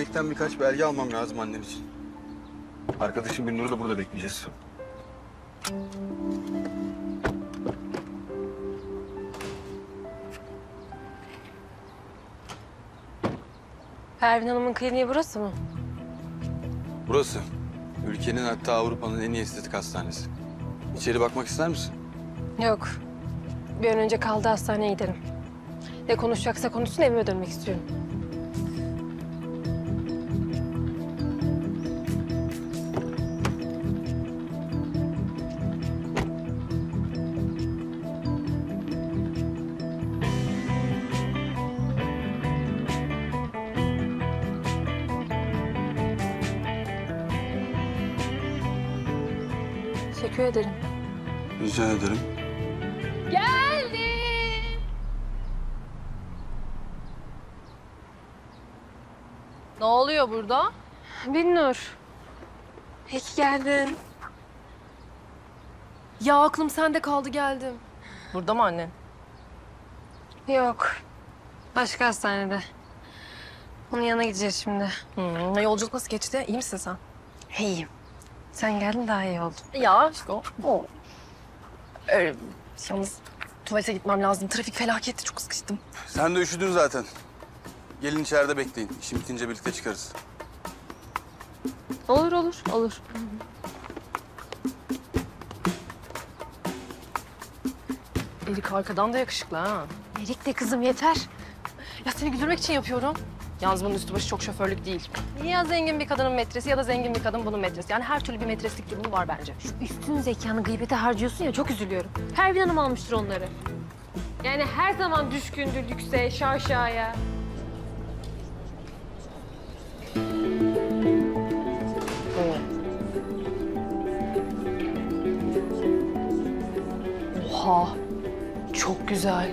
Klinikten birkaç belge almam lazım annen için. Arkadaşım Binnur'u da burada bekleyeceğiz. Pervin Hanım'ın kliniği burası mı? Burası. Ülkenin, hatta Avrupa'nın en iyi estetik hastanesi. İçeri bakmak ister misin? Yok. Bir an önce kaldığı hastaneye gidelim. Ne konuşacaksa konuşsun, evime dönmek istiyorum. Teşekkür ederim. Rica ederim. Geldim. Ne oluyor burada? Binnur. Peki geldin. Ya aklım sende kaldı geldim. Burada mı annen? Yok. Başka hastanede. Onun yanına gideceğiz şimdi. Yolculuk nasıl geçti? İyi misin sen? İyiyim. Sen geldin daha iyi oldu. Ya aşkım. Yalnız tuvalete gitmem lazım. Trafik felaketti. Çok sıkıştım. Sen de üşüdün zaten. Gelin içeride bekleyin. İşim bitince birlikte çıkarız. Olur, olur, olur. Erik arkadan da yakışıklı ha. Erik de kızım yeter. Ya seni güldürmek için yapıyorum. Yalnız bunun üstü başı çok şoförlük değil. Ya zengin bir kadının metresi ya da zengin bir kadın bunun metresi. Yani her türlü bir metreslik durumu var bence. Şu üstün zekanı gıybete harcıyorsun ya, çok üzülüyorum. Pervin Hanım almıştır onları. Yani her zaman düşkündür lükse, şaşaya. Oha. Çok güzel.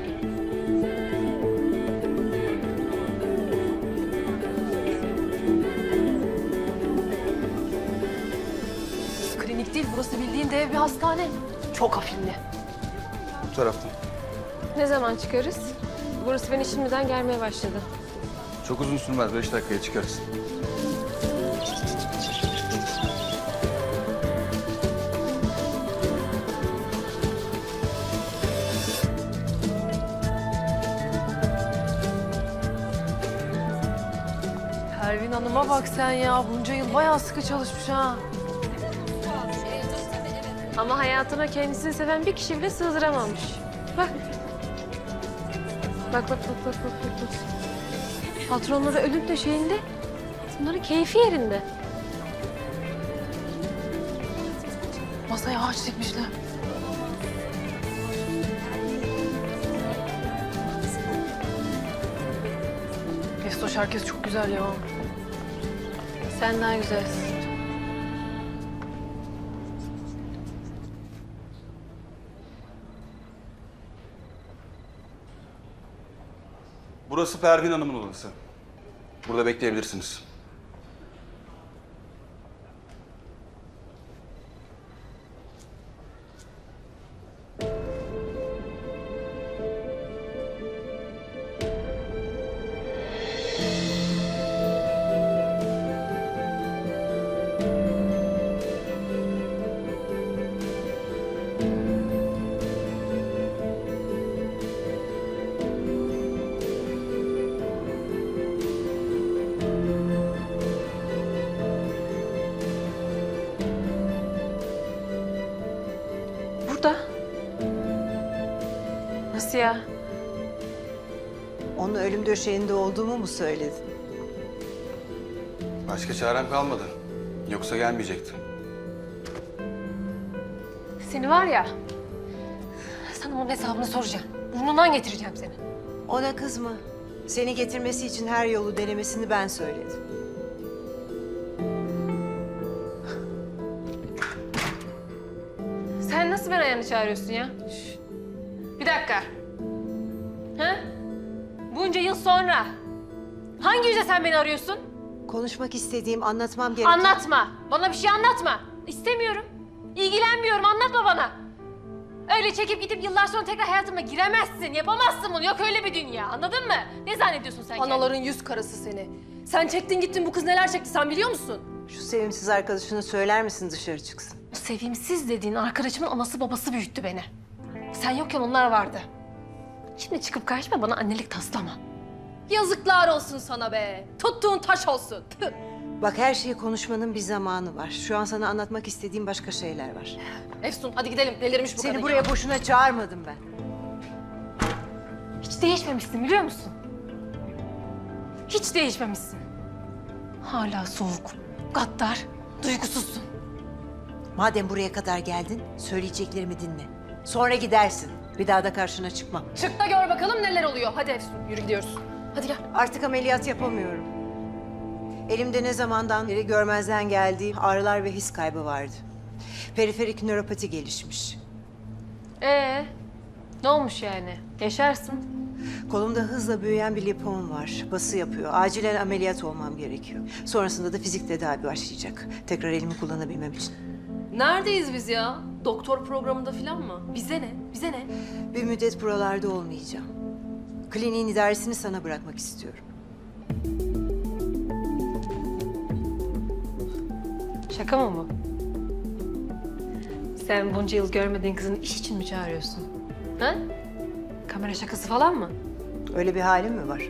Klinik değil, burası bildiğin dev bir hastane. Çok hafifli. Bu taraftan. Ne zaman çıkarız? Burası beni şimdiden gelmeye başladı. Çok uzun sürmez. 5 dakikaya çıkarız. Pervin Hanım'a bak sen ya. Bunca yıl bayağı sıkı çalışmış ha. Ama hayatına kendisini seven bir kişi bile sığdıramamış. Bak. Bak, bak, bak, bak, bak, bak, bak. Patronları ölüm döşeğinde, bunların keyfi yerinde. Masaya ağaç dikmişler. Festoş, herkes çok güzel ya. Sen daha güzelsin. Burası Pervin Hanım'ın odası. Burada bekleyebilirsiniz. Burada. Nasıl ya? Onun ölüm döşeğinde olduğumu mu söyledin? Başka çarem kalmadı. Yoksa gelmeyecekti. Seni var ya, sana onun hesabını soracağım. Burnundan getireceğim seni. Ona kızma. Seni getirmesi için her yolu denemesini ben söyledim. Sen nasıl ben ayağını çağırıyorsun ya? Şş. Bir dakika. Ha? Bunca yıl sonra hangi yüzle sen beni arıyorsun? Konuşmak istediğim, anlatmam gereken... Anlatma. Bana bir şey anlatma. İstemiyorum. İlgilenmiyorum. Anlatma bana. Öyle çekip gidip yıllar sonra tekrar hayatıma giremezsin. Yapamazsın bunu. Yok öyle bir dünya. Anladın mı? Ne zannediyorsun sen kendini? Anaların yüz karası seni. Sen çektin gittin, bu kız neler çekti sen biliyor musun? Şu sevimsiz arkadaşına söyler misin dışarı çıksın? Bu sevimsiz dediğin arkadaşımın anası babası büyüttü beni. Sen yokken onlar vardı. Şimdi çıkıp karşıma bana annelik taslama. Yazıklar olsun sana be. Tuttuğun taş olsun. Tüh. Bak her şeyi konuşmanın bir zamanı var. Şu an sana anlatmak istediğim başka şeyler var. Efsun hadi gidelim. Delirmiş bu kadın Seni ya. buraya boşuna çağırmadım ben. Hiç değişmemişsin biliyor musun? Hiç değişmemişsin. Hala soğuk, gaddar, duygusuzsun. Madem buraya kadar geldin, söyleyeceklerimi dinle. Sonra gidersin. Bir daha da karşına çıkmam. Çık da gör bakalım neler oluyor. Hadi Efsun yürü gidiyoruz. Hadi gel. Artık ameliyat yapamıyorum. Elimde ne zamandan beri görmezden geldiğim ağrılar ve his kaybı vardı. Periferik nöropati gelişmiş. Ne olmuş yani? Yaşarsın. Kolumda hızla büyüyen bir lipom var. Bası yapıyor. Acilen ameliyat olmam gerekiyor. Sonrasında da fizik tedavi başlayacak. Tekrar elimi kullanabilmem için. Neredeyiz biz ya? Doktor programında falan mı? Bize ne? Bize ne? Bir müddet buralarda olmayacağım. Kliniğin idaresini sana bırakmak istiyorum. Şaka mı bu? Sen bunca yıl görmediğin kızın iş için mi çağırıyorsun? Ha? Kamera şakası falan mı? Öyle bir halim mi var?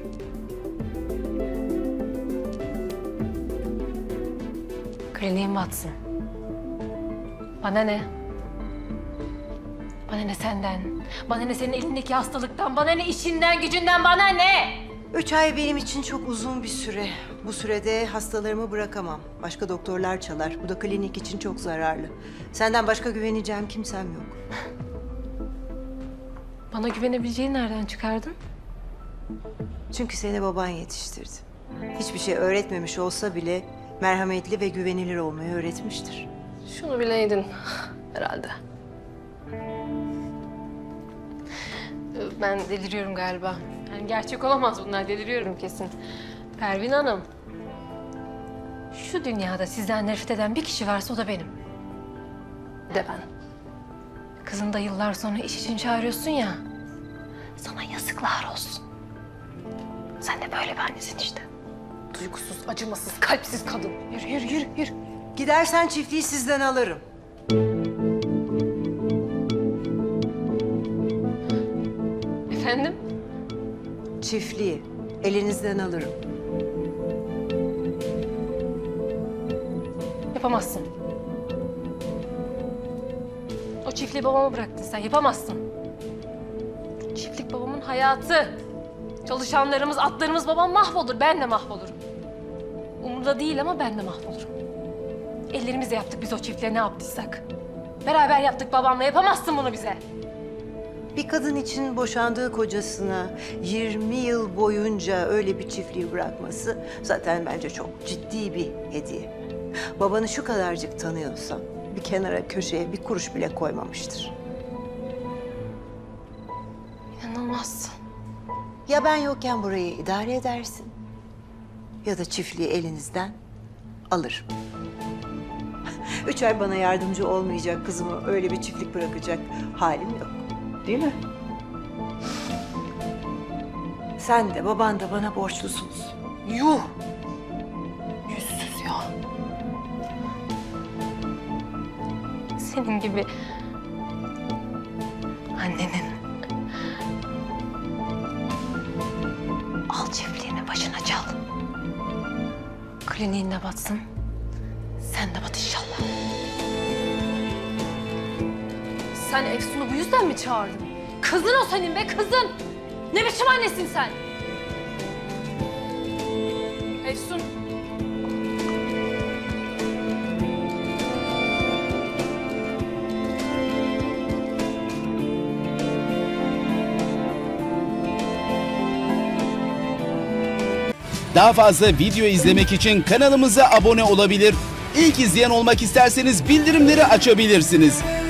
Kliniğin batsın. Bana ne? Bana ne senden? Bana ne senin elindeki hastalıktan? Bana ne işinden, gücünden? Bana ne? 3 ay benim için çok uzun bir süre. Bu sürede hastalarımı bırakamam. Başka doktorlar çalar. Bu da klinik için çok zararlı. Senden başka güveneceğim kimsem yok. Bana güvenebileceğini nereden çıkardın? Çünkü seni baban yetiştirdi. Hiçbir şey öğretmemiş olsa bile merhametli ve güvenilir olmayı öğretmiştir. Şunu bileydin herhalde. Ben deliriyorum galiba. Yani gerçek olamaz bunlar, deliriyorum kesin. Pervin Hanım, şu dünyada sizden nefret eden bir kişi varsa o da benim. De ben. Kızını da yıllar sonra iş için çağırıyorsun ya. Sana yazıklar olsun. Sen de böyle bir annesin işte. Duygusuz, acımasız, kalpsiz kadın. Yürü, yürü, yürü, yürü. Gidersen çiftliği sizden alırım. Efendim? Çiftliği elinizden alırım. Yapamazsın. O çiftliği babama bıraktın sen, yapamazsın. Çiftlik babamın hayatı. Çalışanlarımız, atlarımız, babam mahvolur, ben de mahvolurum. Umurda değil ama ben de mahvolurum. Ellerimizle yaptık biz o çiftliğe ne yaptıysak. Beraber yaptık babamla, yapamazsın bunu bize. Bir kadın için boşandığı kocasına 20 yıl boyunca öyle bir çiftliği bırakması zaten bence çok ciddi bir hediye. Babanı şu kadarcık tanıyorsam bir kenara köşeye bir kuruş bile koymamıştır. İnanılmaz. Ya ben yokken burayı idare edersin ya da çiftliği elinizden alırım. 3 ay bana yardımcı olmayacak kızımı öyle bir çiftlik bırakacak halim yok. Değil mi? Sen de baban da bana borçlusunuz. Yuh! Yüzsüz ya. Senin gibi annenin al çiftliğini başına çal. Kliniğin de batsın. Sen de bat inşallah. Sen Efsun'u bu yüzden mi çağırdın? Kızın o senin be, kızın. Ne biçim annesin sen? Efsun. Daha fazla video izlemek için kanalımıza abone olabilir. İlk izleyen olmak isterseniz bildirimleri açabilirsiniz.